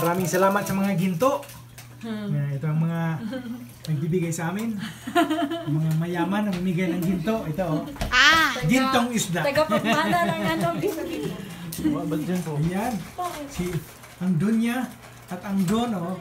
maraming salamat sa mga ginto. Ito ang mga nagbibigay sa amin. Mga mayaman ang bumigay ng ginto. Ito oh. Gintong isda. Tagapagmana ng ano. Ayan. Ang Dunya at ang Don oh.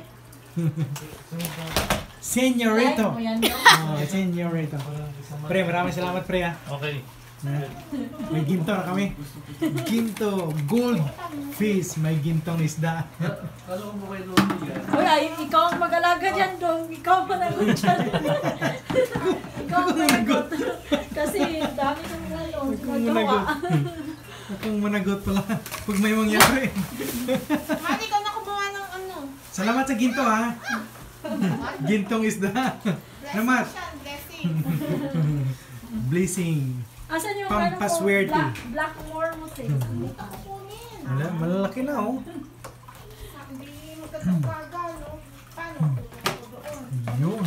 Senyorito. Senyorito. Pre, maraming salamat pre ha. Okay. May ginto na kami. Ginto, gold fish, may gintong isda. Uy, ikaw ang mag-alaga dyan, Dong. Ikaw ang managot dyan. Ikaw ang managot. Kasi dami ng magawa. Akong managot pala. Pag may mangyari. Mati, ikaw na kumuha ng ano. Salamat sa ginto ha. Gintong isda. Salamat. Blessing. Blessing. Asan yung Pampaswerte. Black Mormos eh. Wala, malalaki na oh. Hindi magkakapaga, no? Paano? Yun.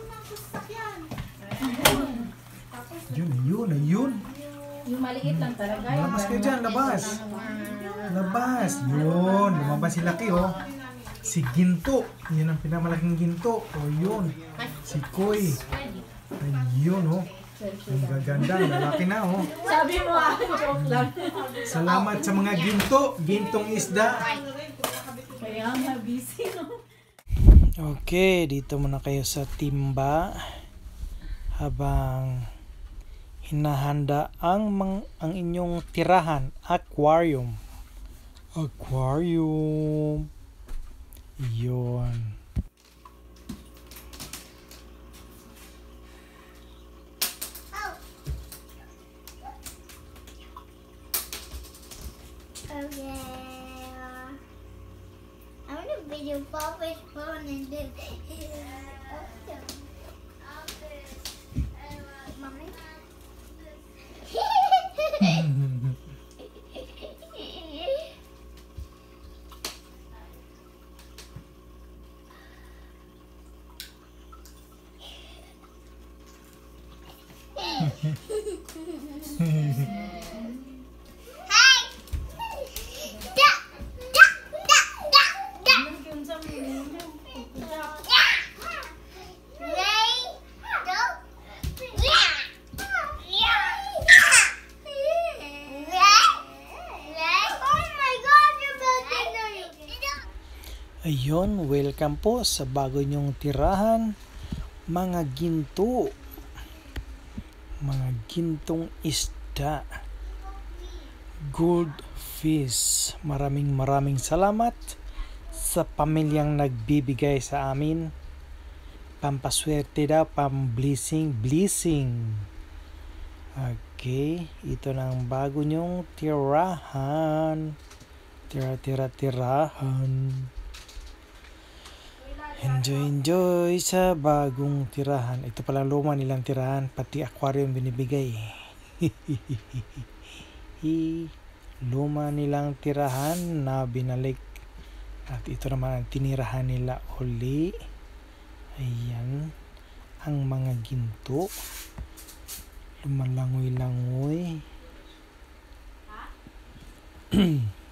Yun. Yung maliit lang talaga. Labas kayo dyan, labas. Labas. Yun, lumabas si Laki oh. Si Ginto. Yun ang pinamalaking ginto. O yun. Si Koy. Ayun oh. Ang gaganda, lalaki na oh. Sabi mo joke lang. Salamat sa mga ginto. Gintong isda. Kaya nga busy, no? Okay, dito muna kayo sa timba habang hinahanda ang inyong tirahan, aquarium. Yun. Okay. I'm gonna video Papa's phone and then Mommy. Ayun, welcome po sa bago nyong tirahan, mga ginto. Mga gintong isda. Goldfish. Maraming salamat sa pamilyang nagbibigay sa amin. Pampaswerte daw, blessing. Okay, ito na ang bago nyong tirahan. Tirahan. Enjoy sa bagong tirahan. Ito pala luma nilang tirahan, pati aquarium binibigay. Luma nilang tirahan na binalik. At ito naman ang tinirahan nila uli. Ayan, ang mga ginto. Lumalangoy-langoy.